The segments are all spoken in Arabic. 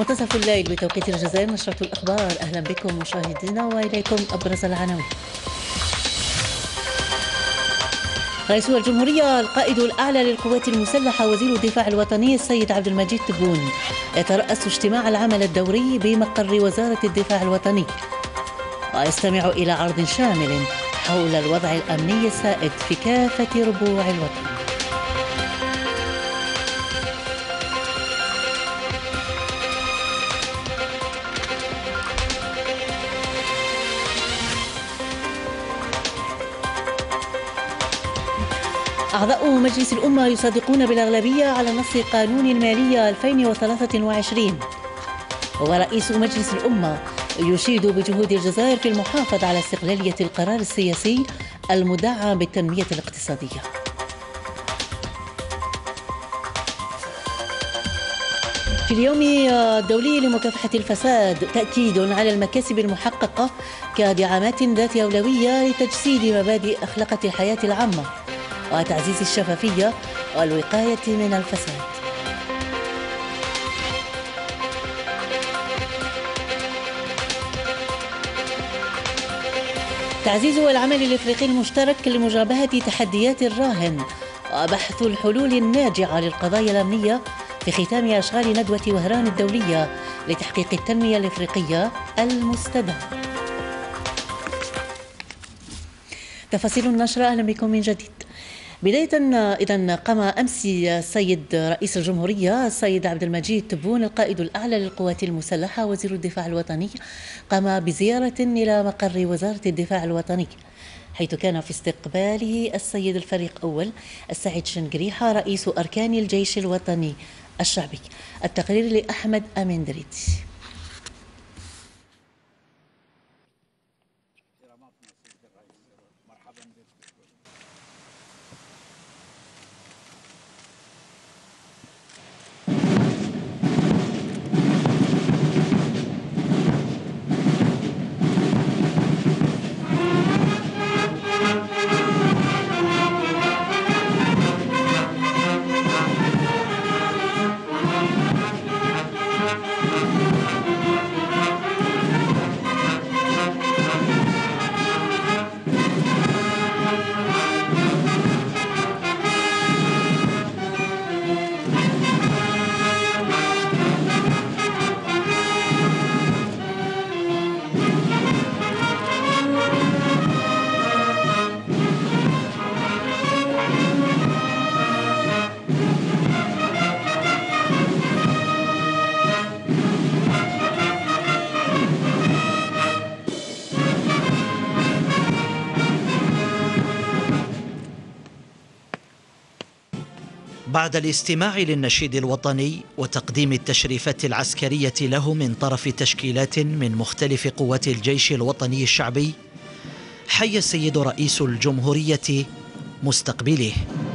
منتصف الليل بتوقيت الجزائر، نشرة الأخبار. أهلا بكم مشاهدينا وإليكم أبرز العناوين. رئيس الجمهورية القائد الأعلى للقوات المسلحة وزير الدفاع الوطني السيد عبد المجيد تبون يترأس اجتماع العمل الدوري بمقر وزارة الدفاع الوطني، ويستمع إلى عرض شامل حول الوضع الأمني السائد في كافة ربوع الوطن. أعضاء مجلس الأمة يصادقون بالأغلبية على نص قانون المالية 2023، ورئيس مجلس الأمة يشيد بجهود الجزائر في المحافظة على استقلالية القرار السياسي المدعم بالتنمية الاقتصادية. في اليوم الدولي لمكافحة الفساد تأكيد على المكاسب المحققة كدعامات ذات أولوية لتجسيد مبادئ أخلاقة الحياة العامة وتعزيز الشفافية والوقاية من الفساد. تعزيز العمل الإفريقي المشترك لمجابهة تحديات الراهن وبحث الحلول الناجعة للقضايا الأمنية في ختام أشغال ندوة وهران الدولية لتحقيق التنمية الإفريقية المستدامة. تفاصيل النشرة. أهلا بكم من جديد. بداية إذن قام أمس السيد رئيس الجمهورية السيد عبد المجيد تبون القائد الأعلى للقوات المسلحة وزير الدفاع الوطني قام بزيارة إلى مقر وزارة الدفاع الوطني، حيث كان في استقباله السيد الفريق أول السعيد شنقريحة رئيس أركان الجيش الوطني الشعبي. التقرير لأحمد أمين دريد. بعد الاستماع للنشيد الوطني وتقديم التشريفات العسكرية له من طرف تشكيلات من مختلف قوات الجيش الوطني الشعبي، حيا السيد رئيس الجمهورية مستقبليه.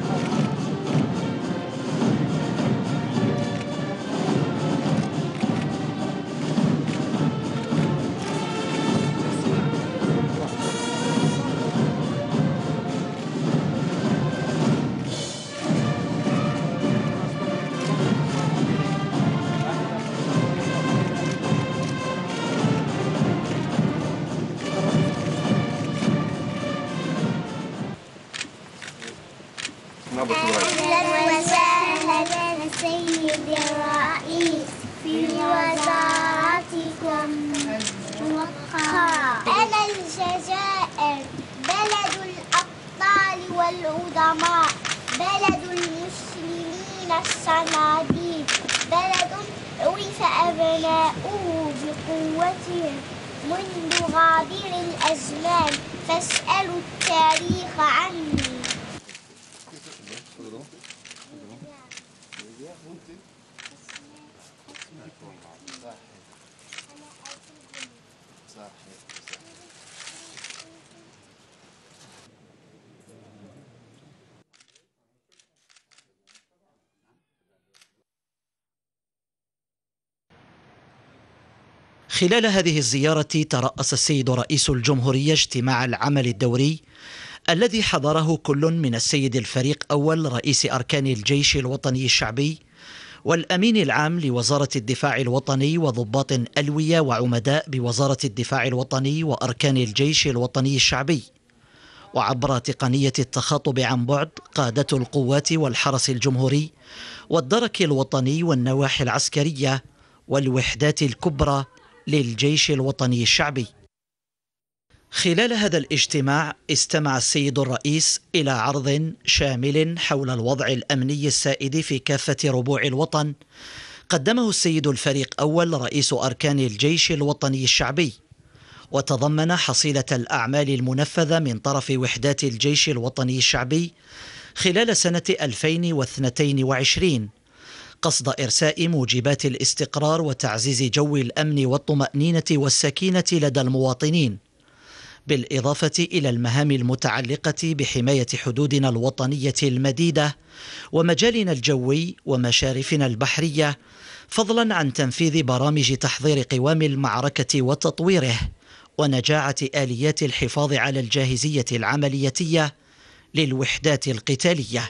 أهلا وسهلا سيدي الرئيس في وزارتكم موقرة. أنا الجزائر بلد الأبطال والعظماء، بلد المسلمين الصناديد، بلد عرف أبناؤه بقوتهم منذ غابر الأزمان، فاسألوا التاريخ عني. خلال هذه الزيارة ترأس السيد رئيس الجمهورية اجتماع العمل الدوري الذي حضره كل من السيد الفريق أول رئيس أركان الجيش الوطني الشعبي والأمين العام لوزارة الدفاع الوطني وضباط ألوية وعمداء بوزارة الدفاع الوطني وأركان الجيش الوطني الشعبي. وعبر تقنية التخاطب عن بعد قادة القوات والحرس الجمهوري والدرك الوطني والنواحي العسكرية والوحدات الكبرى للجيش الوطني الشعبي. خلال هذا الاجتماع استمع السيد الرئيس إلى عرض شامل حول الوضع الأمني السائد في كافة ربوع الوطن قدمه السيد الفريق أول رئيس أركان الجيش الوطني الشعبي، وتضمن حصيلة الأعمال المنفذة من طرف وحدات الجيش الوطني الشعبي خلال سنة 2022 قصد إرساء موجبات الاستقرار وتعزيز جو الأمن والطمأنينة والسكينة لدى المواطنين، بالإضافة إلى المهام المتعلقة بحماية حدودنا الوطنية المديدة ومجالنا الجوي ومشارفنا البحرية، فضلا عن تنفيذ برامج تحضير قوام المعركة وتطويره ونجاعة آليات الحفاظ على الجاهزية العملياتية للوحدات القتالية.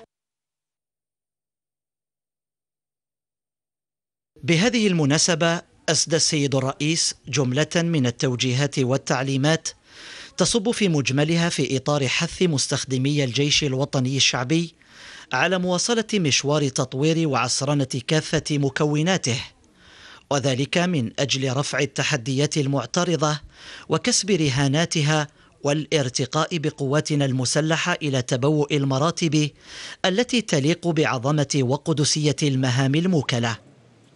بهذه المناسبة أسدى السيد الرئيس جملة من التوجيهات والتعليمات تصب في مجملها في إطار حث مستخدمي الجيش الوطني الشعبي على مواصلة مشوار تطوير وعصرنة كافة مكوناته، وذلك من أجل رفع التحديات المعترضة وكسب رهاناتها والارتقاء بقواتنا المسلحة إلى تبوء المراتب التي تليق بعظمة وقدسية المهام الموكلة.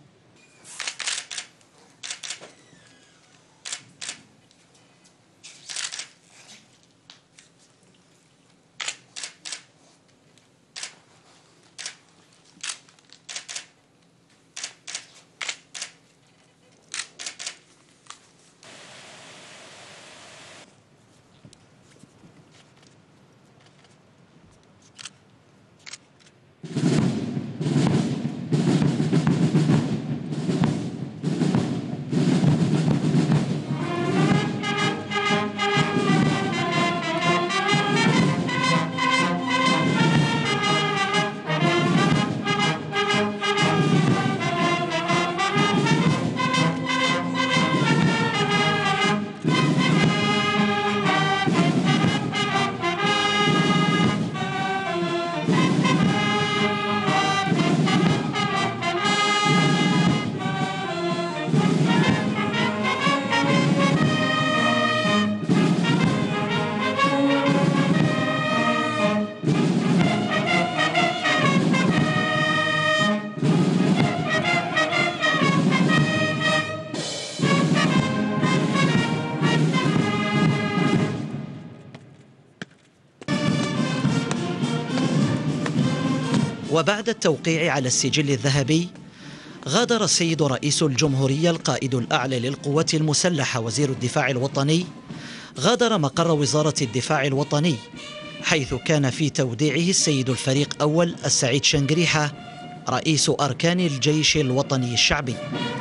وبعد التوقيع على السجل الذهبي غادر السيد رئيس الجمهورية القائد الأعلى للقوات المسلحة وزير الدفاع الوطني غادر مقر وزارة الدفاع الوطني، حيث كان في توديعه السيد الفريق أول السعيد شنقريحة رئيس أركان الجيش الوطني الشعبي.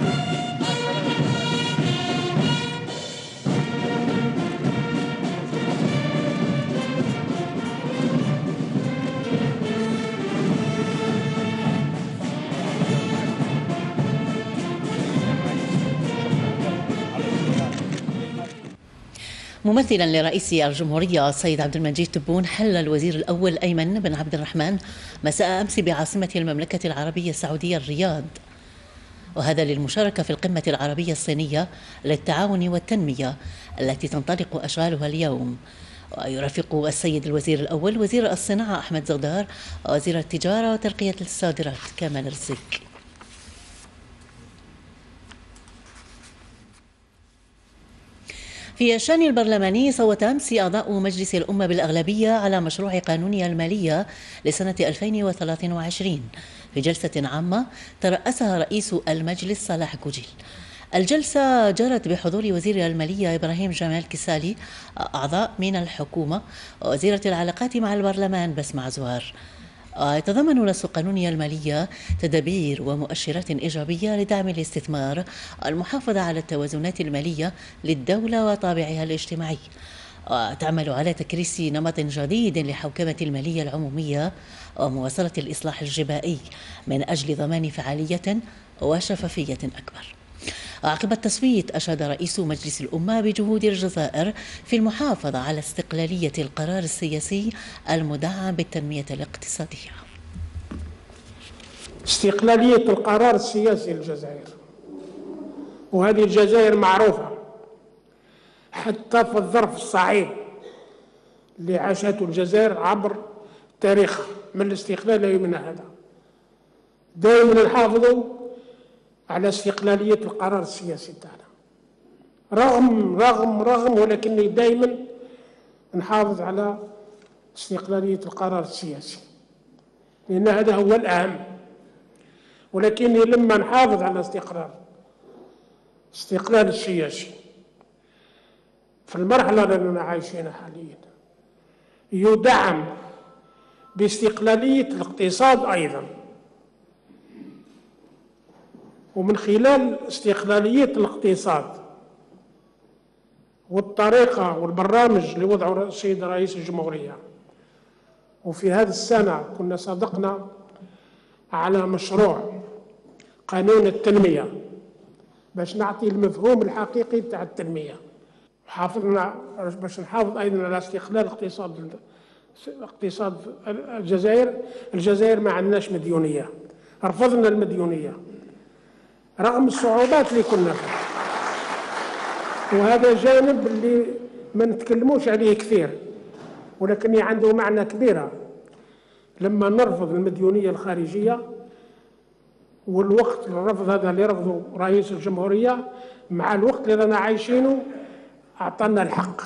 ممثلا لرئيس الجمهورية السيد عبد المجيد تبون، حل الوزير الأول أيمن بن عبد الرحمن مساء أمس بعاصمة المملكة العربية السعودية الرياض، وهذا للمشاركة في القمة العربية الصينية للتعاون والتنمية التي تنطلق أشغالها اليوم. ويرافق السيد الوزير الأول وزير الصناعة أحمد زغدار ووزير التجارة وترقية الصادرات كمال الرزق. في الشأن البرلماني، صوت أمس أعضاء مجلس الأمة بالأغلبية على مشروع قانونها المالية لسنة 2023 في جلسة عامة ترأسها رئيس المجلس صلاح كوجيل. الجلسة جرت بحضور وزير المالية إبراهيم جمال كسالي، أعضاء من الحكومة، ووزيرة العلاقات مع البرلمان بسمة عزوار. يتضمن نص قانونها المالية تدابير ومؤشرات إيجابية لدعم الاستثمار والمحافظة على التوازنات المالية للدولة وطابعها الاجتماعي. وتعمل على تكريس نمط جديد لحوكمة المالية العمومية ومواصلة الإصلاح الجبائي من أجل ضمان فعالية وشفافية أكبر. عقب التصويت أشاد رئيس مجلس الأمة بجهود الجزائر في المحافظة على استقلالية القرار السياسي المدعم بالتنمية الاقتصادية. استقلالية القرار السياسي للجزائر، وهذه الجزائر معروفة حتى في الظرف الصعيب اللي عاشته الجزائر عبر تاريخ من الاستقلال ليومنا هذا، دائما نحافظوا على استقلالية القرار السياسي تاعنا، رغم ولكني دائما نحافظ على استقلالية القرار السياسي، لأن هذا هو الأهم. ولكني لما نحافظ على استقلال السياسي في المرحلة اللي أننا عايشينها حاليا، يدعم باستقلالية الاقتصاد أيضا، ومن خلال استقلالية الاقتصاد والطريقة والبرامج اللي وضعه السيد رئيس الجمهورية. وفي هذه السنة كنا صادقنا على مشروع قانون التنمية باش نعطي المفهوم الحقيقي تاع التنمية، حافظنا باش نحافظ أيضا على استقلال اقتصاد الجزائر ما عندناش مديونية، رفضنا المديونية رغم الصعوبات اللي كنا فيها، وهذا جانب اللي ما نتكلموش عليه كثير ولكن عنده معنى كبير. لما نرفض المديونية الخارجية، والوقت الرفض هذا اللي رفضه رئيس الجمهورية مع الوقت اللي رانا عايشينه أعطانا الحق.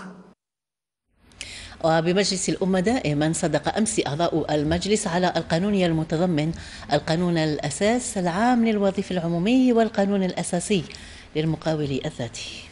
وبمجلس الأمة دائما صدق أمس أعضاء المجلس على القانون المتضمن القانون الأساس العام للوظيف العمومي والقانون الأساسي للمقاول الذاتي.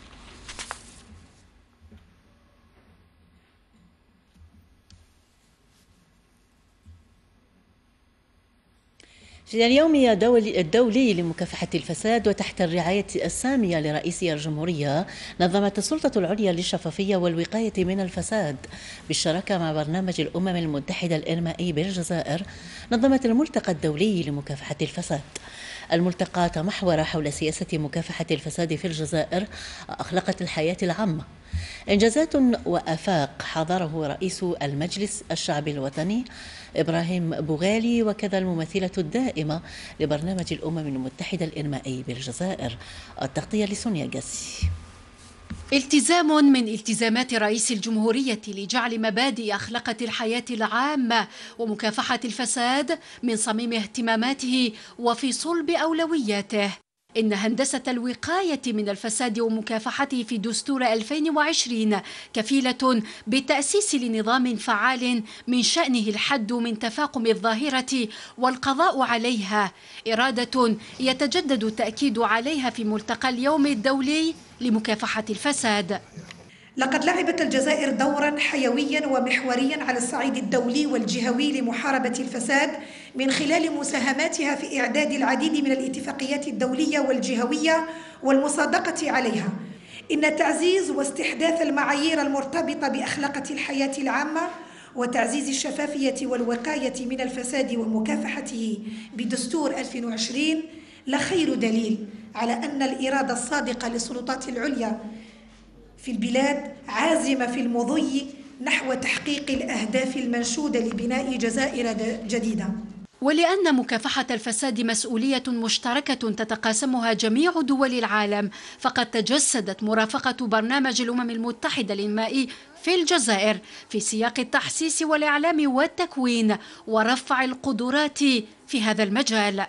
في اليوم الدولي لمكافحة الفساد وتحت الرعاية السامية لرئيس الجمهورية، نظمت السلطة العليا للشفافية والوقاية من الفساد بالشراكة مع برنامج الأمم المتحدة الإنمائي بالجزائر نظمت الملتقى الدولي لمكافحة الفساد. الملتقى تمحور حول سياسة مكافحة الفساد في الجزائر وأخلاقة الحياة العامة، إنجازات وآفاق حضره رئيس المجلس الشعبي الوطني إبراهيم بوغالي وكذا الممثلة الدائمة لبرنامج الأمم المتحدة الإنمائي بالجزائر. التغطية لسونيا جاسي. التزام من التزامات رئيس الجمهورية لجعل مبادئ أخلاقة الحياة العامة ومكافحة الفساد من صميم اهتماماته وفي صلب أولوياته. إن هندسة الوقاية من الفساد ومكافحته في دستور 2020 كفيلة بالتأسيس لنظام فعال من شأنه الحد من تفاقم الظاهرة والقضاء عليها، إرادة يتجدد التأكيد عليها في ملتقى اليوم الدولي لمكافحة الفساد. لقد لعبت الجزائر دورا حيويا ومحوريا على الصعيد الدولي والجهوي لمحاربة الفساد من خلال مساهماتها في إعداد العديد من الاتفاقيات الدولية والجهوية والمصادقة عليها. إن تعزيز واستحداث المعايير المرتبطة بأخلاقة الحياة العامة وتعزيز الشفافية والوقاية من الفساد ومكافحته بدستور 2020 لخير دليل على أن الإرادة الصادقة للسلطات العليا في البلاد عازمة في المضي نحو تحقيق الأهداف المنشودة لبناء جزائر جديدة. ولأن مكافحة الفساد مسؤولية مشتركة تتقاسمها جميع دول العالم، فقد تجسدت مرافقة برنامج الأمم المتحدة الإنمائي في الجزائر في سياق التحسيس والإعلام والتكوين ورفع القدرات في هذا المجال.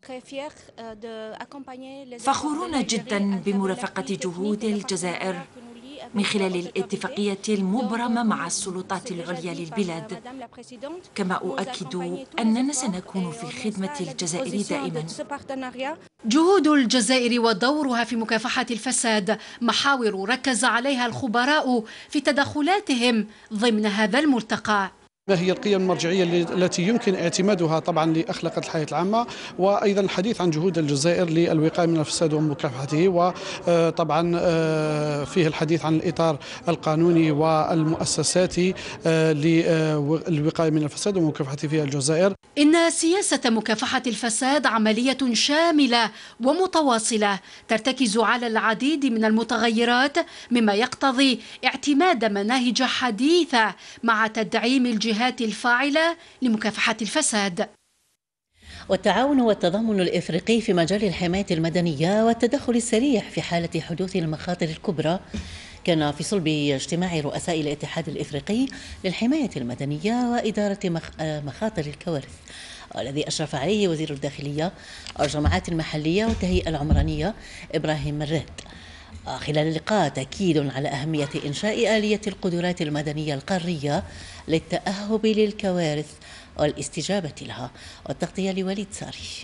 فخورون جدا بمرافقة جهود الجزائر من خلال الاتفاقية المبرمة مع السلطات العليا للبلاد، كما أؤكد أننا سنكون في خدمة الجزائر دائما. جهود الجزائر ودورها في مكافحة الفساد محاور ركز عليها الخبراء في تدخلاتهم ضمن هذا الملتقى. ما هي القيم المرجعية التي يمكن اعتمادها طبعا لأخلاقيات الحياة العامة، وأيضا الحديث عن جهود الجزائر للوقاية من الفساد ومكافحته، وطبعا فيه الحديث عن الإطار القانوني والمؤسساتي للوقاية من الفساد ومكافحته في الجزائر. إن سياسة مكافحة الفساد عملية شاملة ومتواصلة ترتكز على العديد من المتغيرات، مما يقتضي اعتماد مناهج حديثة مع تدعيم الجهات الفاعلة لمكافحة الفساد. والتعاون والتضامن الإفريقي في مجال الحماية المدنية والتدخل السريع في حالة حدوث المخاطر الكبرى كان في صلب اجتماع رؤساء الاتحاد الإفريقي للحماية المدنية وإدارة مخاطر الكوارث، والذي أشرف عليه وزير الداخلية والجماعات المحلية والتهيئة العمرانية إبراهيم مراد. خلال اللقاء تأكيد على أهمية إنشاء آلية القدرات المدنية القارية للتأهب للكوارث والاستجابة لها. والتغطية لوليد ساري.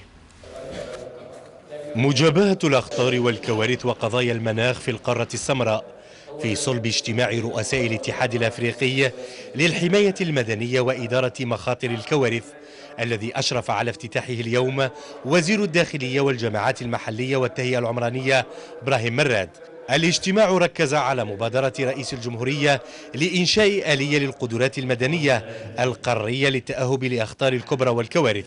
مجابهة الأخطار والكوارث وقضايا المناخ في القارة السمراء في صلب اجتماع رؤساء الاتحاد الأفريقي للحماية المدنية وإدارة مخاطر الكوارث، الذي أشرف على افتتاحه اليوم وزير الداخلية والجماعات المحلية والتهيئة العمرانية إبراهيم مراد. الاجتماع ركز على مبادرة رئيس الجمهورية لإنشاء آلية للقدرات المدنية القارية للتأهب لأخطار الكبرى والكوارث.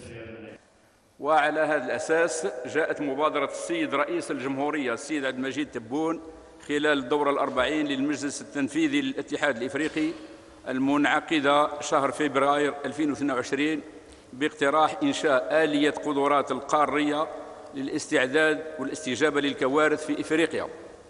وعلى هذا الأساس جاءت مبادرة السيد رئيس الجمهورية السيد عبد المجيد تبون خلال الدورة الأربعين للمجلس التنفيذي للاتحاد الإفريقي المنعقدة شهر فبراير 2022 باقتراح إنشاء آلية قدرات القارية للاستعداد والاستجابة للكوارث في إفريقيا.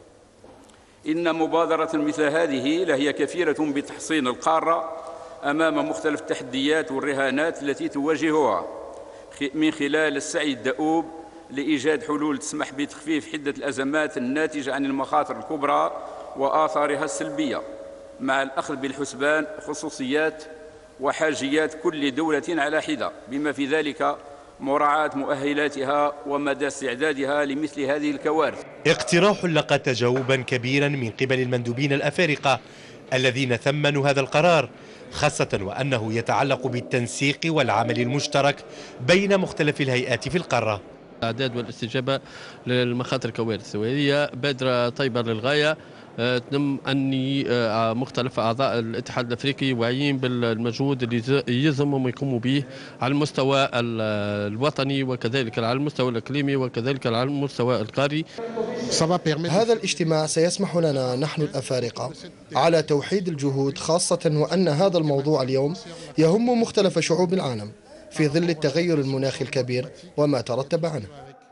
إن مبادرة مثل هذه لهي كفيلة بتحصين القارة أمام مختلف التحديات والرهانات التي تواجهها من خلال السعي الدؤوب لإيجاد حلول تسمح بتخفيف حدة الأزمات الناتجة عن المخاطر الكبرى وآثارها السلبية، مع الأخذ بالحسبان خصوصيات وحاجيات كل دولة على حدة، بما في ذلك مراعاة مؤهلاتها ومدى استعدادها لمثل هذه الكوارث. اقتراح لقى تجاوبا كبيرا من قبل المندوبين الأفارقة الذين ثمنوا هذا القرار، خاصة وأنه يتعلق بالتنسيق والعمل المشترك بين مختلف الهيئات في القارة. الإعداد والاستجابة للمخاطر الكوارث، وهي بادرة طيبة للغاية. تم أني مختلف أعضاء الاتحاد الأفريقي واعيين بالمجهود اللي يلزمهم يقوموا به على المستوى الوطني وكذلك على المستوى الإقليمي وكذلك على المستوى القاري. هذا الاجتماع سيسمح لنا نحن الأفارقة على توحيد الجهود، خاصة وأن هذا الموضوع اليوم يهم مختلف شعوب العالم في ظل التغير المناخي الكبير وما ترتب عنه.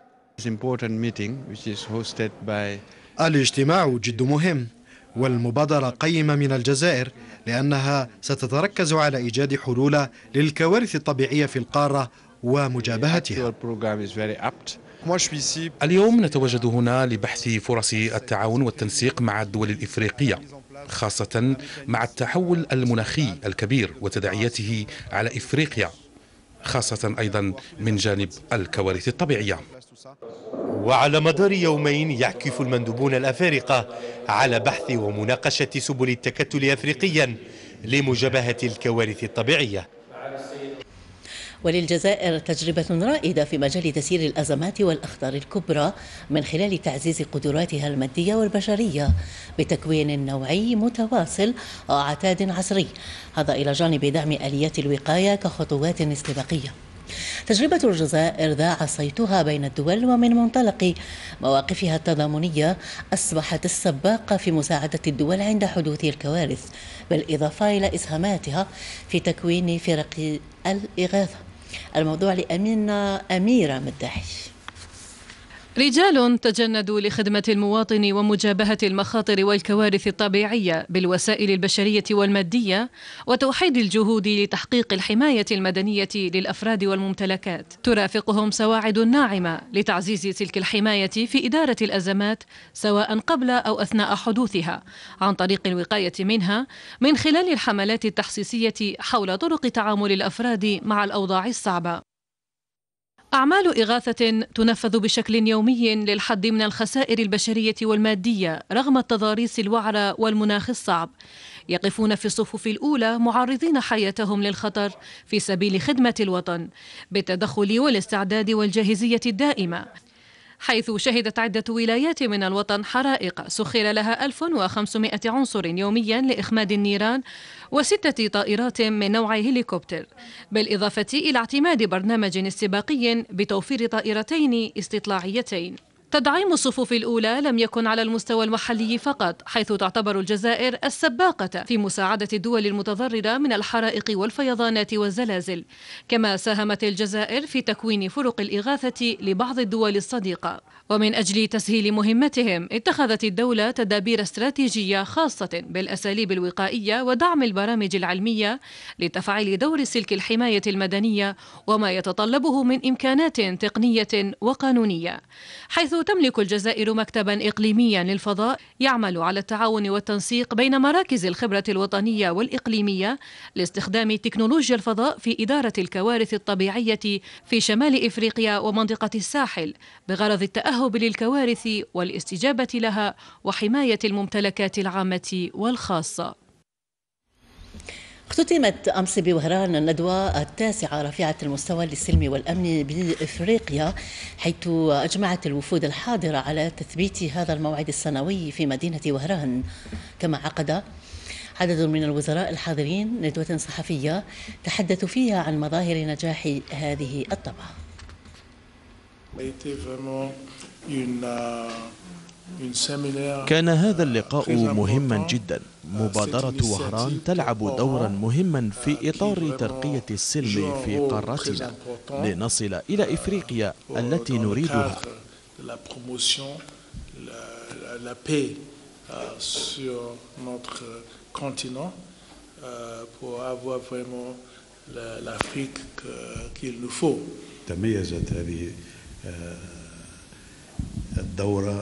الاجتماع جد مهم، والمبادرة قيمة من الجزائر لأنها ستتركز على إيجاد حلول للكوارث الطبيعية في القارة ومجابهتها. اليوم نتواجد هنا لبحث فرص التعاون والتنسيق مع الدول الإفريقية، خاصة مع التحول المناخي الكبير وتداعياته على إفريقيا، خاصة أيضا من جانب الكوارث الطبيعية. وعلى مدار يومين يعكف المندوبون الأفارقة على بحث ومناقشة سبل التكتل أفريقيا لمجابهة الكوارث الطبيعية. وللجزائر تجربة رائدة في مجال تسيير الأزمات والأخطار الكبرى من خلال تعزيز قدراتها المادية والبشرية بتكوين نوعي متواصل وعتاد عصري، هذا إلى جانب دعم آليات الوقاية كخطوات استباقية. تجربة الجزائر ذاع صيتها بين الدول، ومن منطلق مواقفها التضامنية أصبحت السباقة في مساعدة الدول عند حدوث الكوارث، بالإضافة إلى إسهاماتها في تكوين فرق الإغاثة. الموضوع لأميرة مداحي. رجال تجندوا لخدمة المواطن ومجابهة المخاطر والكوارث الطبيعية بالوسائل البشرية والمادية وتوحيد الجهود لتحقيق الحماية المدنية للأفراد والممتلكات. ترافقهم سواعد ناعمة لتعزيز تلك الحماية في إدارة الأزمات سواء قبل أو أثناء حدوثها، عن طريق الوقاية منها من خلال الحملات التحسيسية حول طرق تعامل الأفراد مع الأوضاع الصعبة. أعمال إغاثة تنفذ بشكل يومي للحد من الخسائر البشرية والمادية رغم التضاريس الوعرة والمناخ الصعب. يقفون في الصفوف الأولى معرضين حياتهم للخطر في سبيل خدمة الوطن بالتدخل والاستعداد والجاهزية الدائمة، حيث شهدت عدة ولايات من الوطن حرائق سخر لها 1500 عنصر يوميا لإخماد النيران و6 طائرات من نوع هليكوبتر، بالإضافة إلى اعتماد برنامج استباقي بتوفير طائرتين استطلاعيتين. تدعيم الصفوف الأولى لم يكن على المستوى المحلي فقط، حيث تعتبر الجزائر السباقة في مساعدة الدول المتضررة من الحرائق والفيضانات والزلازل، كما ساهمت الجزائر في تكوين فرق الإغاثة لبعض الدول الصديقة. ومن أجل تسهيل مهمتهم اتخذت الدولة تدابير استراتيجية خاصة بالأساليب الوقائية ودعم البرامج العلمية لتفعيل دور سلك الحماية المدنية وما يتطلبه من إمكانات تقنية وقانونية، حيث تملك الجزائر مكتبا إقليميا للفضاء يعمل على التعاون والتنسيق بين مراكز الخبرة الوطنية والإقليمية لاستخدام تكنولوجيا الفضاء في إدارة الكوارث الطبيعية في شمال إفريقيا ومنطقة الساحل، بغرض التأهب للكوارث والاستجابة لها وحماية الممتلكات العامة والخاصة. اختتمت أمس بوهران الندوة التاسعة رفيعة المستوى للسلم والأمن بإفريقيا، حيث أجمعت الوفود الحاضرة على تثبيت هذا الموعد السنوي في مدينة وهران. كما عقد عدد من الوزراء الحاضرين ندوة صحفية تحدثوا فيها عن مظاهر نجاح هذه الطبعة. كان هذا اللقاء مهما جدا. مبادرة وهران تلعب دورا مهما في إطار ترقية السلم في قارتنا لنصل إلى إفريقيا التي نريدها. تميزت هذه الدورة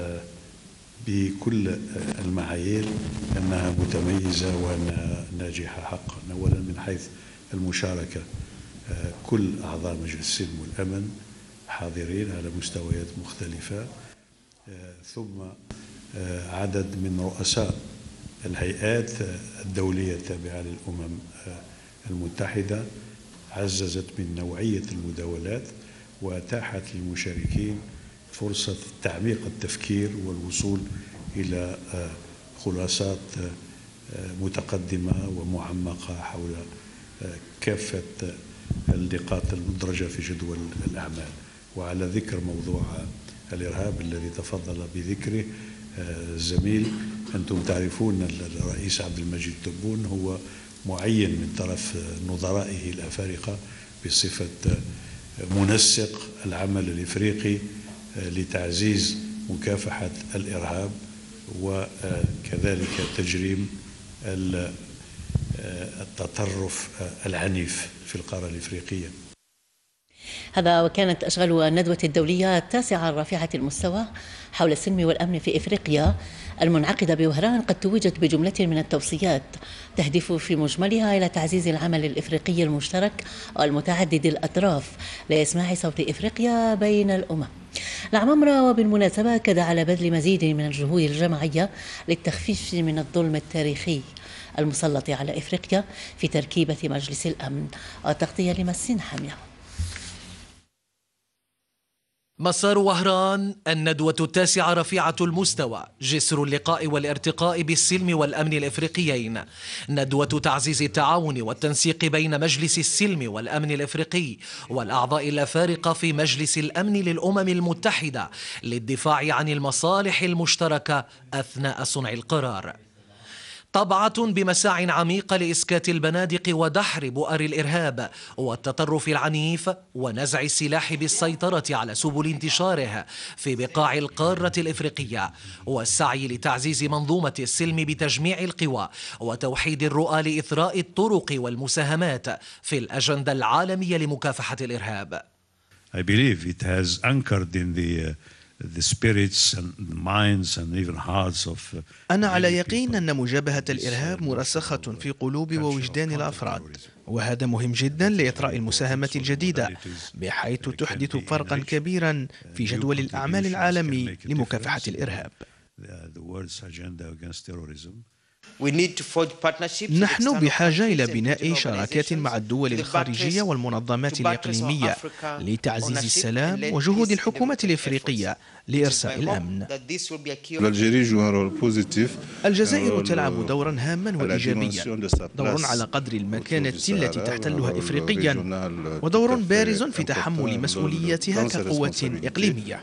بكل المعايير أنها متميزة وأنها ناجحة حقا. أولا من حيث المشاركة، كل أعضاء مجلس السلم والأمن حاضرين على مستويات مختلفة، ثم عدد من رؤساء الهيئات الدولية التابعة للأمم المتحدة عززت من نوعية المداولات وأتاحت للمشاركين فرصة تعميق التفكير والوصول إلى خلاصات متقدمة ومعمقة حول كافة النقاط المدرجة في جدول الأعمال. وعلى ذكر موضوع الإرهاب الذي تفضل بذكره الزميل، أنتم تعرفون الرئيس عبد المجيد تبون هو معين من طرف نظرائه الأفارقة بصفة منسق العمل الإفريقي لتعزيز مكافحة الإرهاب وكذلك تجريم التطرف العنيف في القارة الإفريقية. هذا وكانت أشغال الندوة الدولية التاسعة الرافعة المستوى حول السلم والأمن في إفريقيا المنعقدة بوهران قد توجت بجملة من التوصيات تهدف في مجملها إلى تعزيز العمل الإفريقي المشترك والمتعدد الأطراف لإسماع صوت إفريقيا بين الأمم. العمامرة وبالمناسبة أكد على بذل مزيد من الجهود الجماعية للتخفيف من الظلم التاريخي المسلط على إفريقيا في تركيبة مجلس الأمن. والتغطية لمسين حامية. مسار وهران الندوة التاسعة رفيعة المستوى، جسر اللقاء والارتقاء بالسلم والأمن الإفريقيين، ندوة تعزيز التعاون والتنسيق بين مجلس السلم والأمن الإفريقي والأعضاء الأفارقة في مجلس الأمن للأمم المتحدة للدفاع عن المصالح المشتركة أثناء صنع القرار. طبعة بمساع عميقة لإسكات البنادق ودحر بؤر الإرهاب والتطرف العنيف ونزع السلاح بالسيطرة على سبل انتشاره في بقاع القارة الإفريقية، والسعي لتعزيز منظومة السلم بتجميع القوى وتوحيد الرؤى لإثراء الطرق والمساهمات في الأجندة العالمية لمكافحة الإرهاب. I believe it has anchored in the spirits and minds and even hearts of أنا على يقين أن مجابهة الإرهاب مرسخة في قلوب ووجدان الأفراد، وهذا مهم جدا لإطراء المساهمة الجديدة بحيث تحدث فرقا كبيرا في جدول الأعمال العالمي لمكافحة الإرهاب. نحن بحاجة إلى بناء شراكات مع الدول الخارجية والمنظمات الإقليمية لتعزيز السلام وجهود الحكومة الإفريقية لإرساء الأمن. الجزائر تلعب دورا هاما وإيجابيا، دور على قدر المكانة التي تحتلها إفريقيا، ودور بارز في تحمل مسؤولياتها كقوة إقليمية.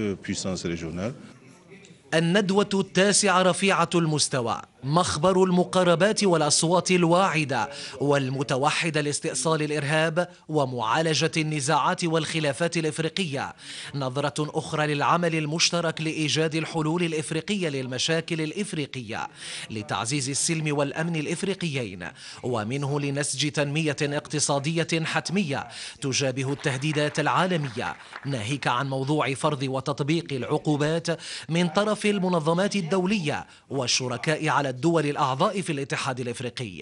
الندوة التاسعة رفيعة المستوى، مخبر المقاربات والأصوات الواعدة والمتوحدة لاستئصال الإرهاب ومعالجة النزاعات والخلافات الإفريقية، نظرة أخرى للعمل المشترك لإيجاد الحلول الإفريقية للمشاكل الإفريقية لتعزيز السلم والأمن الإفريقيين، ومنه لنسج تنمية اقتصادية حتمية تجابه التهديدات العالمية، ناهيك عن موضوع فرض وتطبيق العقوبات من طرف المنظمات الدولية والشركاء على الدول الأعضاء في الاتحاد الإفريقي.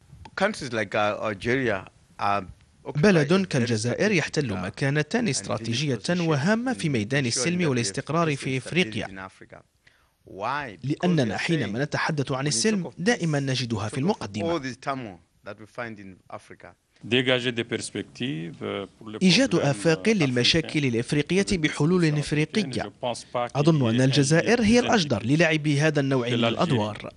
بلد كالجزائر يحتل مكانة استراتيجية وهامة في ميدان السلم والاستقرار في إفريقيا، لأننا حينما نتحدث عن السلم دائما نجدها في المقدمة. إيجاد آفاق للمشاكل الإفريقية بحلول إفريقية. أظن أن الجزائر هي الأجدر للعب هذا النوع من الأدوار.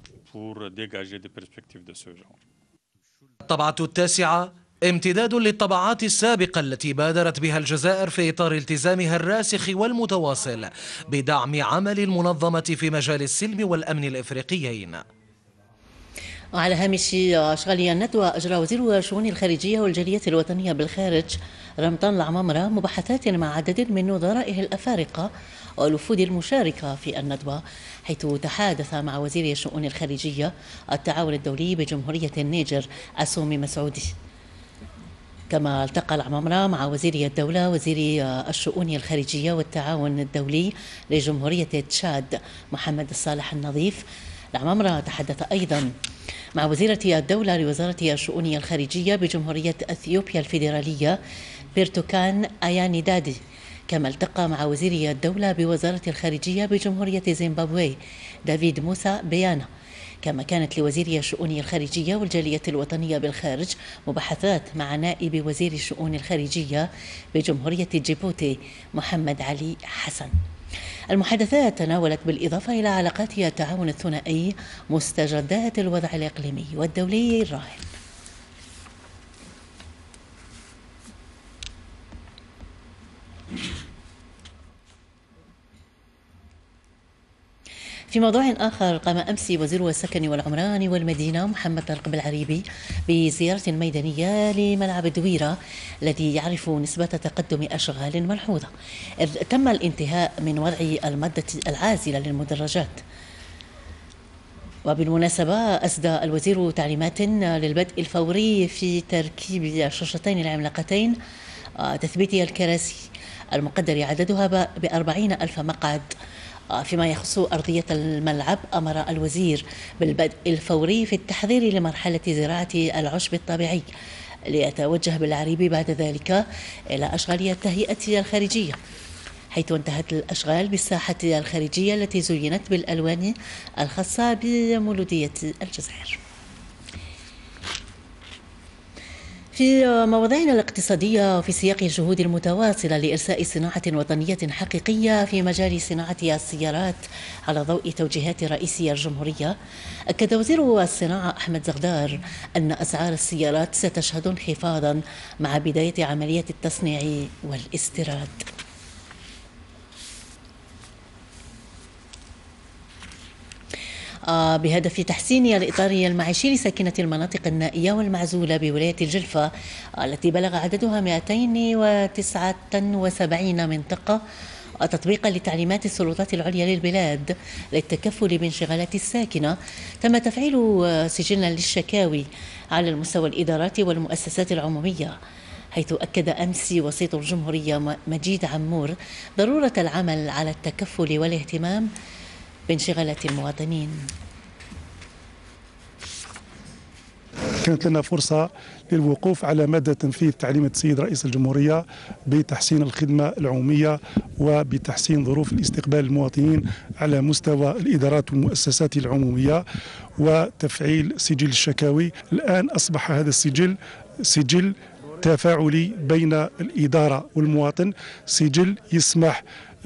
الطبعة التاسعة امتداد للطبعات السابقة التي بادرت بها الجزائر في إطار التزامها الراسخ والمتواصل بدعم عمل المنظمة في مجال السلم والأمن الإفريقيين. وعلى هامش أشغال الندوة، أجرى وزير الشؤون الخارجية والجالية الوطنية بالخارج رمضان العمامرة مباحثات مع عدد من نظرائه الأفارقة والوفود المشاركة في الندوة، حيث تحادث مع وزير الشؤون الخارجية التعاون الدولي بجمهورية النيجر أسومي مسعودي. كما التقى العمامرة مع وزير الدولة وزير الشؤون الخارجية والتعاون الدولي لجمهورية تشاد محمد الصالح النظيف. العمامرة تحدث أيضا مع وزيرة الدولة لوزارة الشؤون الخارجية بجمهورية أثيوبيا الفيدرالية بيرتوكان أياني دادي. كما التقى مع وزير الدولة بوزارة الخارجية بجمهورية زيمبابوي دافيد موسى بيانا. كما كانت لوزير الشؤون الخارجية والجالية الوطنية بالخارج مباحثات مع نائب وزير الشؤون الخارجية بجمهورية جيبوتي محمد علي حسن. المحادثات تناولت بالإضافة إلى علاقات التعاون الثنائي مستجدات الوضع الإقليمي والدولي الراهن. في موضوع آخر، قام أمس وزير السكن والعمران والمدينة محمد طارق بالعريبي بزيارة ميدانية لملعب الدويرة الذي يعرف نسبة تقدم أشغال ملحوظة، إذ تم الانتهاء من وضع المادة العازلة للمدرجات. وبالمناسبة أسدى الوزير تعليمات للبدء الفوري في تركيب الشاشتين العملاقتين تثبيت الكراسي المقدر عددها ب40,000 مقعد. فيما يخص أرضية الملعب، أمر الوزير بالبدء الفوري في التحضير لمرحلة زراعة العشب الطبيعي، ليتوجه بالعريبي بعد ذلك إلى أشغال التهيئة الخارجية، حيث انتهت الأشغال بالساحة الخارجية التي زينت بالألوان الخاصة بمولودية الجزائر. في مواضيعنا الاقتصادية، في سياق الجهود المتواصلة لإرساء صناعة وطنية حقيقية في مجال صناعة السيارات على ضوء توجيهات رئيسي الجمهورية، أكد وزير الصناعة أحمد زغدار أن أسعار السيارات ستشهد انخفاضا مع بداية عملية التصنيع والاستيراد. بهدف تحسين الإطار المعيشي لساكنة المناطق النائية والمعزولة بولاية الجلفة التي بلغ عددها 279 منطقة، تطبيقا لتعليمات السلطات العليا للبلاد للتكفل بانشغالات الساكنة، تم تفعيل سجلا للشكاوي على المستوى الإدارات والمؤسسات العمومية، حيث أكد أمس وسيط الجمهورية مجيد عمور ضرورة العمل على التكفل والاهتمام بانشغالات المواطنين. كانت لنا فرصة للوقوف على مدى تنفيذ تعليمات السيد رئيس الجمهورية بتحسين الخدمة العمومية وبتحسين ظروف الاستقبال المواطنين على مستوى الإدارات والمؤسسات العمومية وتفعيل سجل الشكاوي. الآن أصبح هذا السجل سجل تفاعلي بين الإدارة والمواطن، سجل يسمح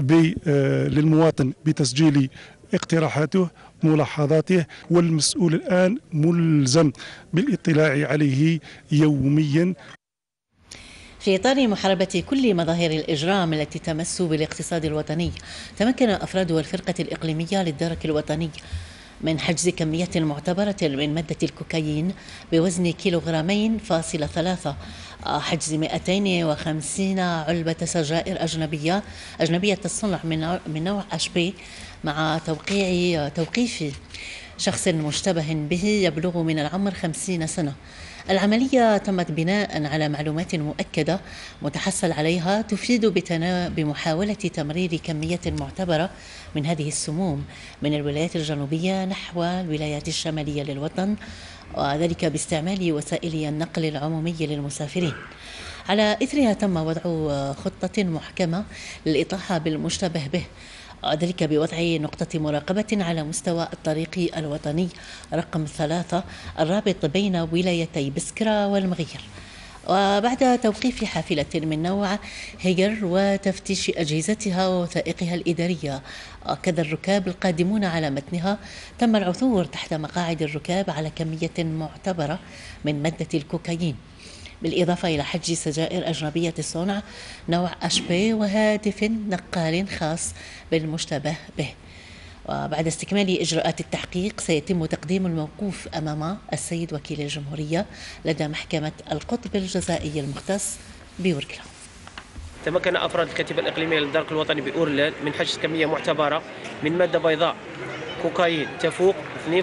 للمواطن بتسجيل اقتراحاته ملاحظاته، والمسؤول الآن ملزم بالاطلاع عليه يوميا. في إطار محاربة كل مظاهر الإجرام التي تمس بالاقتصاد الوطني، تمكن أفراد الفرقة الإقليمية للدرك الوطني من حجز كمية معتبرة من مادة الكوكايين بوزن 2.3 كيلوغرامين، حجز 250 علبة سجائر أجنبية الصنع من نوع HP، مع توقيف شخص مشتبه به يبلغ من العمر 50 سنة. العملية تمت بناء على معلومات مؤكدة متحصل عليها تفيد بمحاولة تمرير كمية معتبرة من هذه السموم من الولايات الجنوبية نحو الولايات الشمالية للوطن، وذلك باستعمال وسائل النقل العمومي للمسافرين. على إثرها تم وضع خطة محكمة للإطاحة بالمشتبه به، ذلك بوضع نقطة مراقبة على مستوى الطريق الوطني رقم 3 الرابط بين ولايتي بسكرة والمغير. وبعد توقيف حافلة من نوع هيجر وتفتيش أجهزتها ووثائقها الإدارية وكذا الركاب القادمون على متنها، تم العثور تحت مقاعد الركاب على كمية معتبرة من مادة الكوكايين، بالإضافة إلى حجز سجائر أجنبية الصنع نوع HP وهاتف نقال خاص بالمشتبه به. وبعد استكمال إجراءات التحقيق سيتم تقديم الموقوف أمام السيد وكيل الجمهورية لدى محكمة القطب الجزائي المختص بوركلا. تمكن أفراد الكتيبة الإقليمية للدرك الوطني بأورلال من حجز كمية معتبرة من مادة بيضاء كوكايين تفوق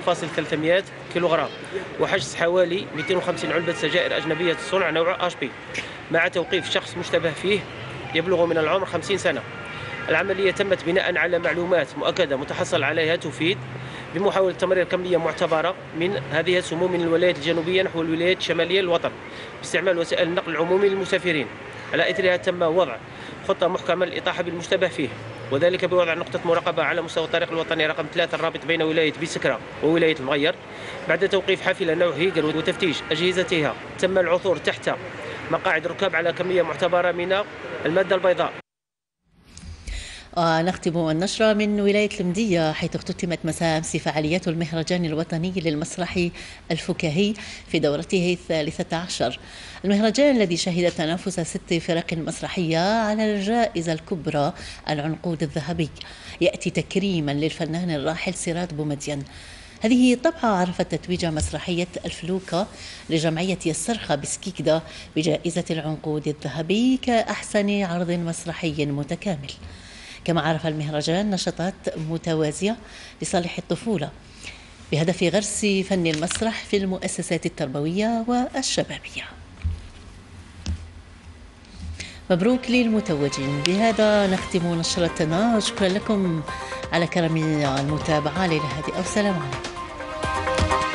2.3 كيلوغرام، وحجز حوالي 250 علبة سجائر أجنبية الصنع نوع HP، مع توقيف شخص مشتبه فيه يبلغ من العمر 50 سنة. العملية تمت بناء على معلومات مؤكدة متحصل عليها تفيد بمحاولة تمرير كمية معتبرة من هذه السموم من الولايات الجنوبية نحو الولايات الشمالية للوطن باستعمال وسائل النقل العمومي للمسافرين. على إثرها تم وضع خطة محكمة للإطاحة بالمشتبه فيه، وذلك بوضع نقطة مراقبة على مستوى الطريق الوطني رقم 3 الرابط بين ولاية بسكرة وولاية المغير. بعد توقيف حافلة نوع هيجر وتفتيش أجهزتها، تم العثور تحت مقاعد ركاب على كمية معتبرة من المادة البيضاء. ونختم النشرة من ولاية المدية، حيث اختتمت مساء أمس فعاليات المهرجان الوطني للمسرح الفكاهي في دورته 13. المهرجان الذي شهد تنافس 6 فرق مسرحية على الجائزة الكبرى العنقود الذهبي يأتي تكريما للفنان الراحل سراج بومدين. هذه طبعا عرفت تتويج مسرحية الفلوكة لجمعية الصرخة بسكيكدا بجائزة العنقود الذهبي كأحسن عرض مسرحي متكامل. كما عرف المهرجان نشاطات متوازية لصالح الطفولة بهدف غرس فن المسرح في المؤسسات التربوية والشبابية. مبروك للمتوجين. بهذا نختم نشرتنا، شكرا لكم على كرم المتابعة. ليلة هادئة والسلام عليكم.